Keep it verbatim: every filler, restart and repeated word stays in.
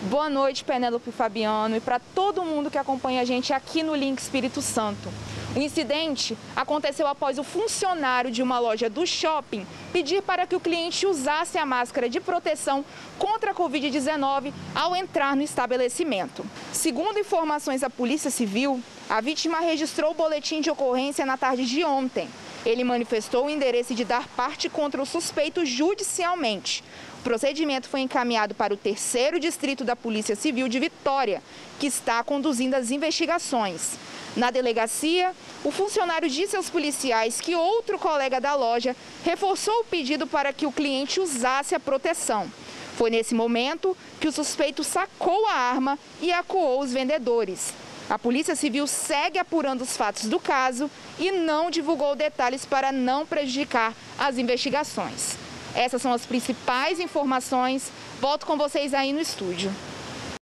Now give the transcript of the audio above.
Boa noite, Penélope Fabiano, e para todo mundo que acompanha a gente aqui no Link Espírito Santo. O incidente aconteceu após o funcionário de uma loja do shopping pedir para que o cliente usasse a máscara de proteção contra a covid dezenove ao entrar no estabelecimento. Segundo informações da Polícia Civil, a vítima registrou o boletim de ocorrência na tarde de ontem. Ele manifestou o interesse de dar parte contra o suspeito judicialmente. O procedimento foi encaminhado para o terceiro distrito da Polícia Civil de Vitória, que está conduzindo as investigações. Na delegacia, o funcionário disse aos policiais que outro colega da loja reforçou o pedido para que o cliente usasse a proteção. Foi nesse momento que o suspeito sacou a arma e acuou os vendedores. A Polícia Civil segue apurando os fatos do caso e não divulgou detalhes para não prejudicar as investigações. Essas são as principais informações. Volto com vocês aí no estúdio.